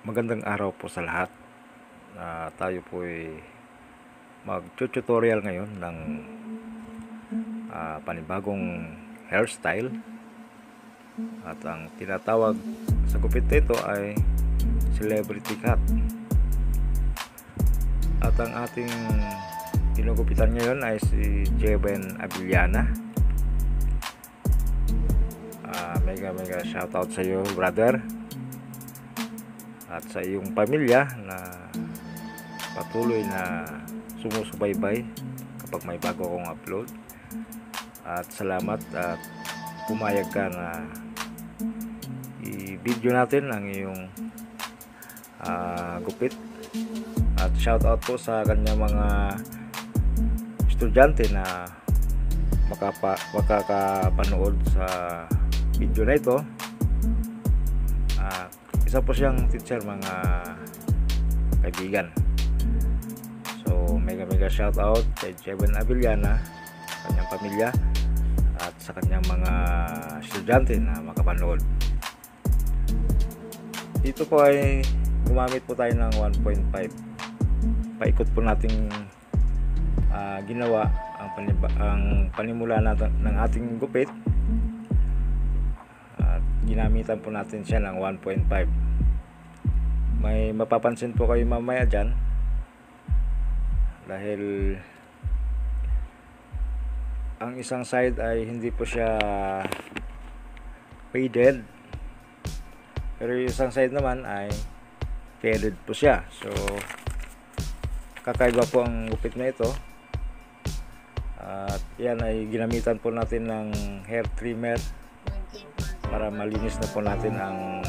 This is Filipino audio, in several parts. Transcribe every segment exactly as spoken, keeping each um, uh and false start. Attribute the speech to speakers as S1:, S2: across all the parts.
S1: Magandang araw po sa lahat. Uh, tayo po ay mag-tutorial ngayon ng uh, panibagong hairstyle. At ang tinatawag sa gupit nito ay celebrity cut. At ang ating ginugupitan ngayon ay si Jeben Abiliana. Uh, mega mega shoutout sa iyo, brother, at sa iyong pamilya na patuloy na sumusubaybay kapag may bago akong upload. At salamat at pumayag ka na i-video natin ang iyong uh, gupit. At shoutout po sa kanyang mga estudyante na makapa, makakapanood sa video na ito. uh, Isa po siyang teacher, mga kaibigan. So mega mega shout out kay Jeben Abiliana, kanyang pamilya, at sa kanyang mga estudyante na makapanood. Dito po ay gumamit po tayo ng one point five. Paikot po nating uh, ginawa ang, paniba, ang panimula natin ng ating gupit. Ginamitan po natin siya ng one point five. May mapapansin po kayo mamaya dyan, dahil ang isang side ay hindi po siya faded, pero yung isang side naman ay faded po siya. So kakaiba po ang gupit na ito. At yan ay ginamitan po natin ng hair trimmer para malinis na po natin ang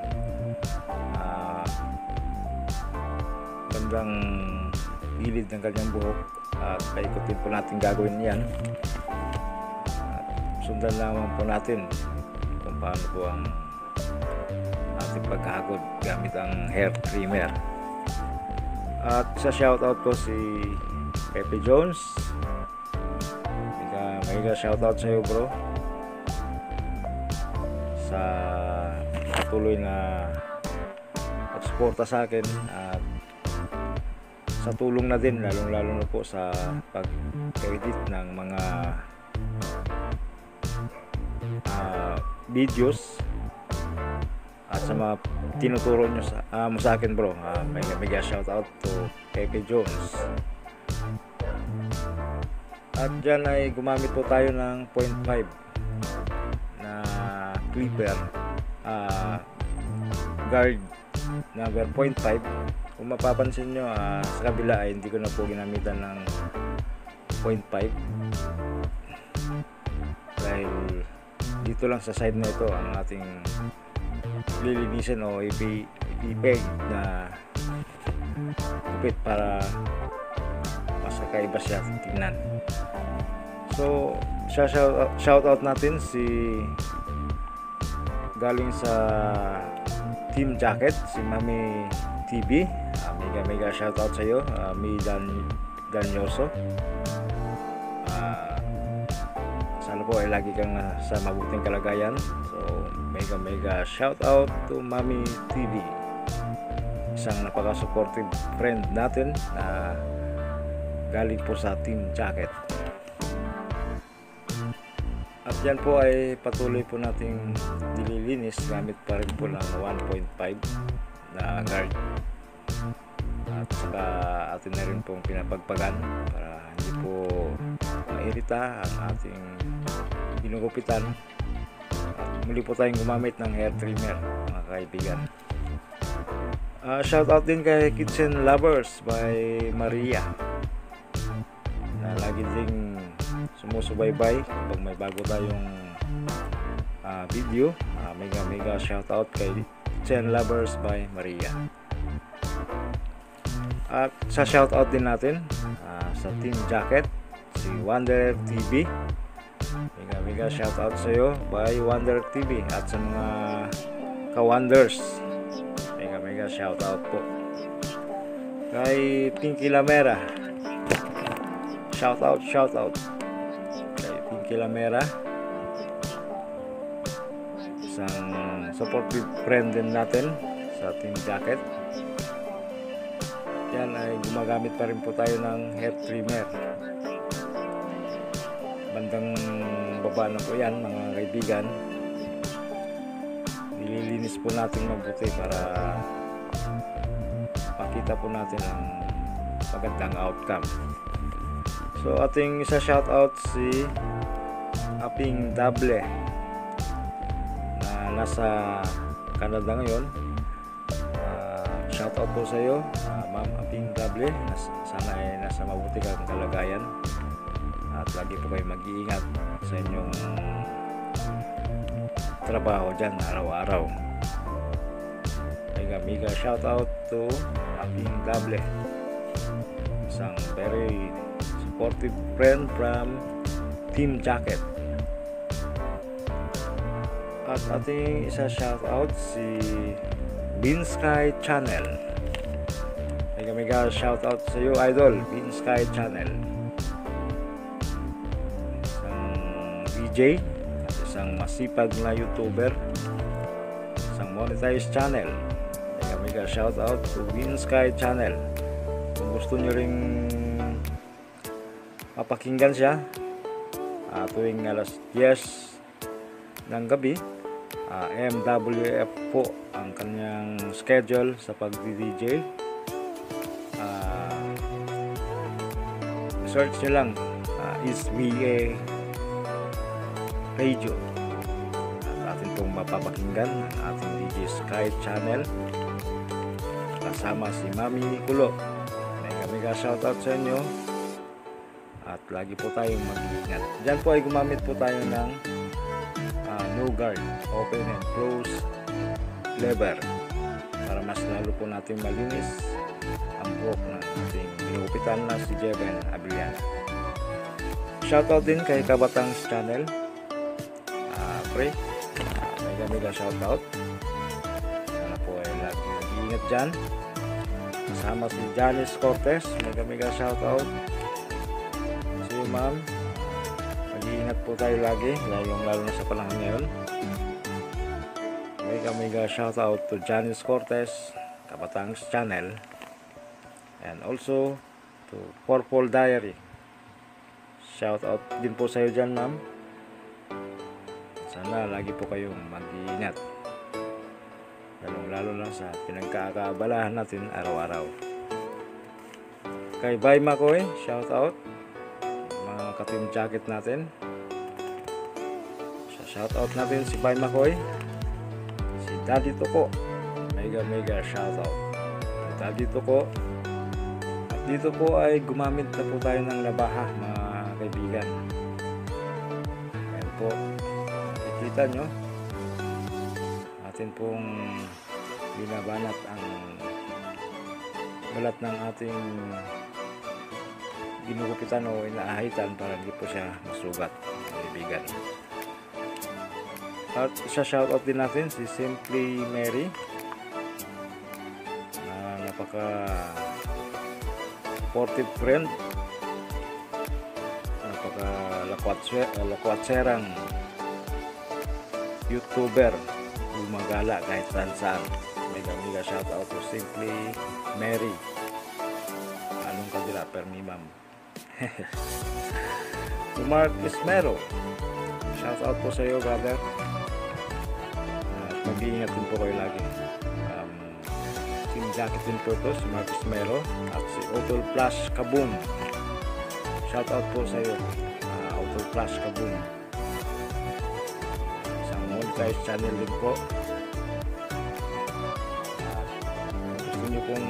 S1: uh, bandang gilid ng kanyang buhok. At paikutin po natin gagawin yan. At sundan naman po natin kung paano po ang ating pagkahagod gamit ang hair trimmer. At sa shoutout ko si Pepe Jones. Mega, mega shoutout sa iyo, bro, sa patuloy na pagsuporta sa akin at sa tulong na din, lalong lalo na po sa pag-edit ng mga uh, videos at sa mga tinuturo nyo sa, uh, mo sa akin, bro. uh, mega mega shout out to Pepe Jones. At dyan ay gumamit po tayo ng point five na clipper, uh, guard number point five. Kung mapapansin nyo, uh, sa kabila ay hindi ko na po ginamitan ng point five, dahil dito lang sa side na ito ang ating lilinisin o ipipeg na gupit para mas kakaiba siya tingnan. So shout, shout out natin si galing sa Team Jacket, si Mami T V. uh, mega mega shout out sa iyo, uh, Mi Dan Danyoso. uh, sana po ay lagi kang sa mabuting kalagayan. So mega mega shout out to Mami T V, isang napaka supportive friend natin na galing po sa Team Jacket. At yan po ay patuloy po nating nililinis gamit pa rin po ng one point five na guard. At saka atin na rin pong pinapagpagan para hindi po mairita ang ating ginugupitan. At muli po tayong gumamit ng hair trimmer, mga kaibigan. Uh, shout out din kay Kitchen Lovers by Maria, na lagi ding sumusubaybay kapag may bago tayong uh, video. uh, mega mega shout out kay Kitchen Lovers by Maria. At sa shout out din natin uh, sa Team Jacket, si Wonder T V. Mega mega shout out sa iyo by Wonder T V, at sa mga ka-wonders, mega mega shout out po kay Pinky Lamera. Shout out, shout out kay Pinky Lamera, isang supportive friend din natin sa sa team jacket. Yan ay gumagamit pa rin po tayo ng hair trimmer. Bandang baba na po yan mga kaibigan. Nililinis po natin mabuti para pakita po natin ang magandang outcome. So ating isa shoutout si Aping Dable na nasa Canada ngayon. Uh, shoutout po sa iyo, uh, Ma'am Aping Dable. Nas sana ay nasa mabuti kang kalagayan at lagi po kayo mag-iingat sa inyong trabaho dyan araw-araw. Mega mega shoutout to Aping Dable, isang very supportive friend from Team Jacket. At ating isa shoutout si Beansky Channel. Mega mega shoutout sa iyo, idol, Beansky Channel. Isang D J at isang masipag na YouTuber, isang monetized channel. Mega mega shoutout to Beansky Channel. Kung gusto nyo ring mapakinggan siya uh, tuwing alas diyes ng gabi, uh, M W F po ang kanyang schedule sa pag-D J. Uh, search nyo lang uh, is V A Radio at atin pong mapapakinggan ang ating D J Sky Channel kasama si Mami Kulo. Mega mega shoutout sa inyo at lagi po tayong mag-iingat. Diyan po ay gumamit po tayo ng uh, no guard, open and close lever para mas lalo po natin malinis ang buhok ng ating ginugupitan na si Jeven Abiliana. Shoutout din kay Kabatangs Channel. Uh, pre, uh, mega mega shoutout. Sana po ay lagi mag-iingat dyan. Kasama si Janice Cortez. Mega mega shoutout. Ma'am, mag-iingat po tayo lagi, lalong lalo na sa panahon ngayon. Mega mega shout out to Janice Cortez, Kabatangs Channel, and also to Purple Diary. Shout out din po sa iyo dyan, ma'am. Sana lagi po kayong mag-iingat, lalong lalo na sa pinagkakaabalahan natin araw-araw. Kay Bay Makoy, shout out ka-team jacket natin. Shout out natin si Bay Makoy, si Daddy Toko. Mega mega shout out Daddy Toko. At dito po ay gumamit na po tayo ng labaha mga kaibigan. Ayan po, nakikita nyo atin pong binabanat ang balat ng ating ginugupitan o inaahitan para hindi po siya masugat, kaibigan. At isa shoutout din natin si Simply Mary na napaka supportive friend, napaka lakwatserang YouTuber, gumagala kahit saan saan. Mega mega shoutout to Simply Mary. Anong kadila permi ma'am. Mark Esmero, shout out po sa iyo, brother. At mag-iingat din po kayo lagi. um, Team Jacket din po ito, si Mark Esmero at si Otol Plus Kaboom. Shout out po sa iyo, uh, Otol Plus Kaboom, isang monetized channel din po. At gusto nyo pong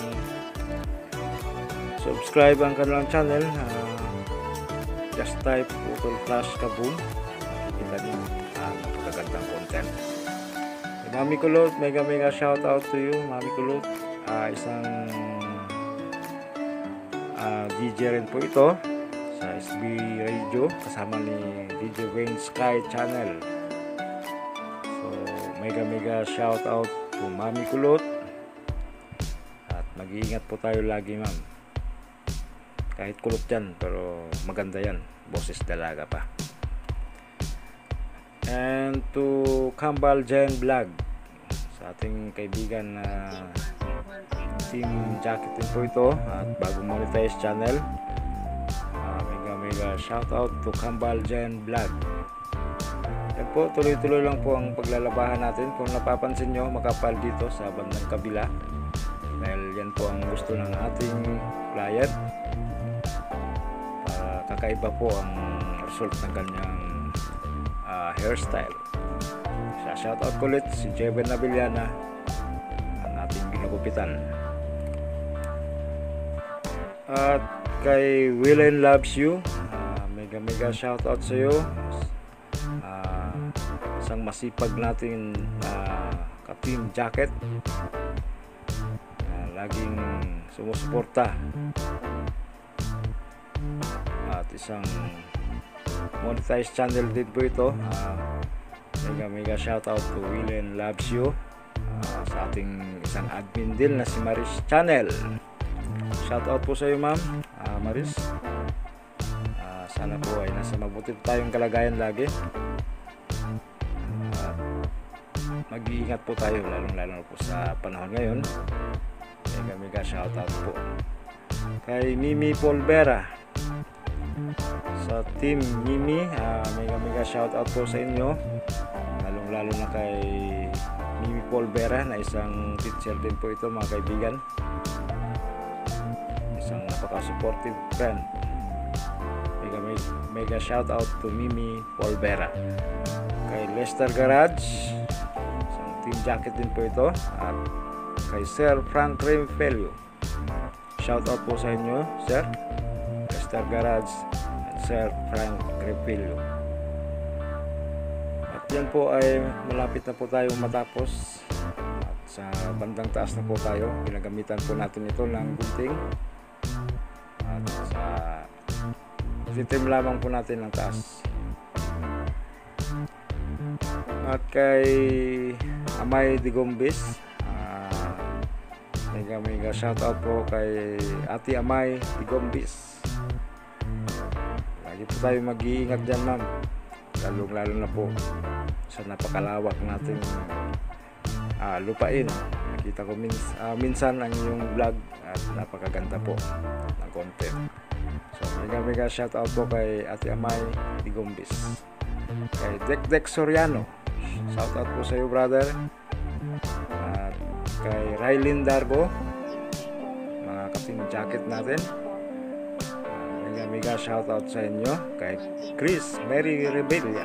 S1: subscribe ang kanilang channel, uh, just type Otol Plus Kaboom, makikita niyo ang uh, napakagandang content. Hey, Mami Kulot, mega mega shout out to you, Mami Kulot. Uh, isang uh, D J rin po ito sa S B Radio kasama ni D J Wayne Sky Channel. So mega mega shout out to Mami Kulot at mag-iingat po tayo lagi, ma'am. Kahit kulot yan, pero maganda yan. Boses dalaga pa. And to Kambal Jen Vlog, sa ating kaibigan na Team Jacket din po ito at bagong monetize channel. uh, mega mega shout out to Kambal Jen Vlog. Yan po, tuloy-tuloy lang po ang paglalabahan natin. Kung napapansin nyo, makapal dito sa bandang kabila dahil yan po ang gusto ng ating client. Para kakaiba po ang result ng kanyang uh, hairstyle. Sa shout out ko ulit si Jeven Nabiliana, ang ating ginugupitan. At kay Willen Loves You, uh, mega mega shout out sa iyo. Uh, isang masipag natin uh, ka-Team Jacket, uh, laging sumusuporta, at isang monetized channel din po ito. uh, mega mega shout out to Willen Loves You, uh, sa ating isang admin din na si Maris Channel. Shout out po sa iyo, ma'am uh, Maris. uh, sana po ay nasa mabuti tayong kalagayan lagi. uh, mag-iingat po tayo, lalong lalo po sa panahon ngayon. Mega mega shout out po kay Mimi Polvera, sa Team Mimi. uh, mega mega shout out po sa inyo, lalong lalo na kay Mimi Polvera na isang teacher din po ito, mga kaibigan. Isang napaka-supportive friend. Mega, mega, mega shout out to Mimi Polvera. Kay Lester Garage, isang Team Jacket din po ito. At kay Sir Frank Remfelio, shout out po sa inyo, Sir Lester Garage at Sir Frank Remfelio. At yan po ay malapit na po tayong matapos. At sa bandang taas na po tayo, ginagamitan po natin ito ng gunting. At sa titim lamang po natin ang taas. At kay Amay Digombis, uh, mega mega shout out po kay Ate Amay Digombis. Lagi po tayo mag-iingat dyan, ma'am, lalong lalo na po sa napakalawak nating uh, lupain. Nakita ko mins uh, minsan ang inyong vlog at napakaganda po ng content. So mega mega shout out po kay Ate Amay Digombis. Kay Dek Dek Soriano, shout out po sa iyo, brother. At kay Raylin Darbo, mga ka-Team Jacket natin, mega mega shout out sa inyo. Kay Chris Mary Rebellia,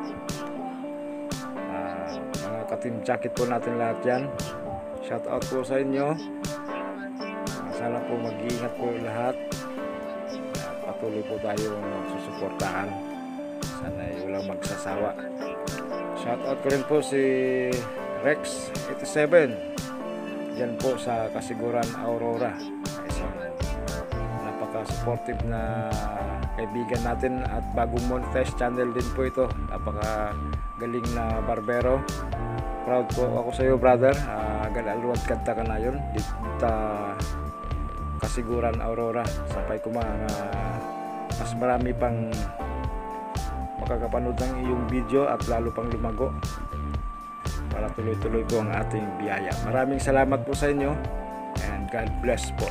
S1: uh, mga ka-Team Jacket po natin lahat yan, shout out po sa inyo. Uh, sana po mag-iingat po lahat. Uh, patuloy po tayong susuportahan. Sana ay walang magsasawa. Shout out ko rin po si Rex eighty-seven dyan po sa Kasiguran, Aurora. Isang napaka-supportive na kaibigan natin at bagong monetize channel din po ito. Napaka-galing na barbero. Proud po ako sa iyo, brother. Uh, Galaluwad kanta ka na yun dito Kasiguran, Aurora. Sapay ko mga uh, mas marami pang makakapanood ng iyong video at lalo pang lumago para tuloy-tuloy po ang ating biyaya. Maraming salamat po sa inyo and God bless po.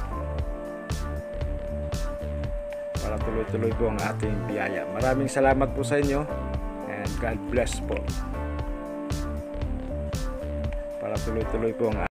S1: Para tuloy-tuloy po ang ating biyaya. Maraming salamat po sa inyo and God bless po. Para tuloy-tuloy po ang